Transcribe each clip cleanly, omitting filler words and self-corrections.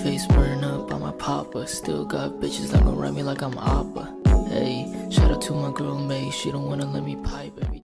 face burn up by my papa. Still got bitches that gon' ride me like I'm Appa. Hey, shout out to my girl May, she don't wanna let me pipe every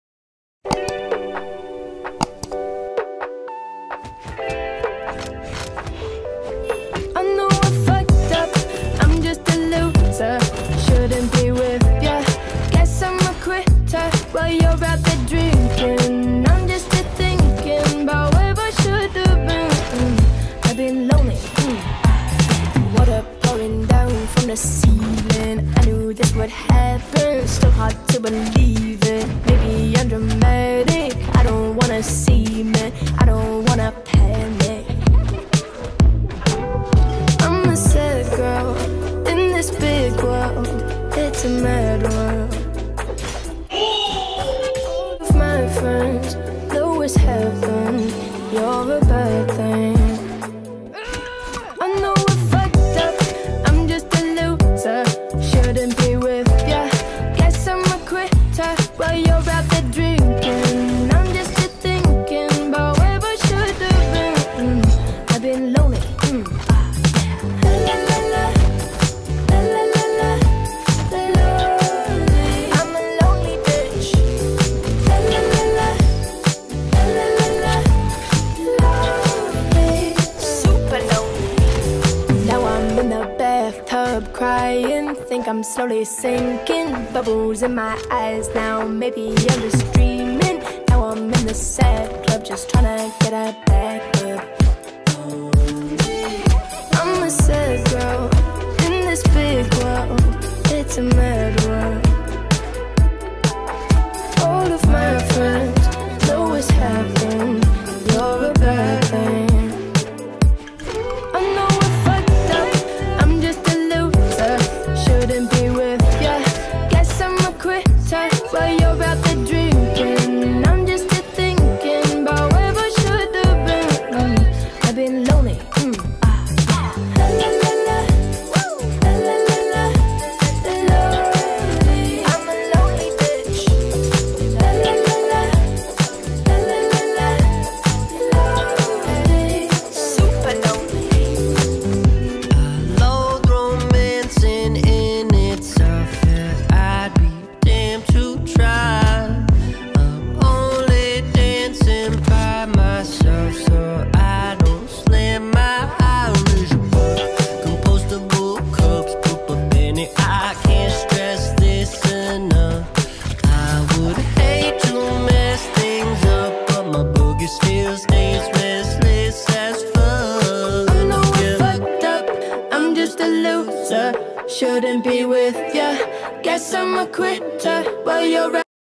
I know I fucked up, I'm just a loser. Shouldn't be with ya. Guess I'm a quitter while you're out there drinking. I'm just a thinking about where I should have been. I've been lonely. Water pouring down from the ceiling. I knew this would happen, still hard to believe it. Maybe I'm dramatic, I don't wanna see me, I don't wanna panic. I'm a sad girl in this big world, it's a mad world. All of my friends know it's heaven, you're a bad thing. I know I fucked up, I'm just a loser. Shouldn't be with ya. Guess I'm a quitter while you're out there drinking. I'm just a thinking about where I should have been. I've been lonely. La la la la, la la la la, lonely. I'm a lonely bitch. La la la la, la la la la, lonely. Super lonely. Now I'm in the bathtub crying, think I'm slowly sinking. Bubbles in my eyes now, maybe I'm just dreaming. Now I'm in the sad club, just tryna get a back up. I'm a sad girl in this big world, it's a mad world. All of my friends know it's happening, you're a bad thing. I know I fucked up, I'm just a loser. Shouldn't be with ya. Guess I'm a quitter while you're out there drinking. I'm just a thinking about where I should have been. I've been lonely. La la la la, la la la la, lonely. I'm a lonely bitch. La la la la, la la la la, lonely. Super lonely. Loathe romancing in itself, yeah, I'd be damned to try. I'm only dancing by myself, so I don't slam my Irish bar. Compostable cups, put a penny, I can't stress this enough. I would hate to mess things up, but my boogie still stays restless as fuck. I know I fucked up, I'm just a loser. Shouldn't be with ya. Guess I'm a quitter while you're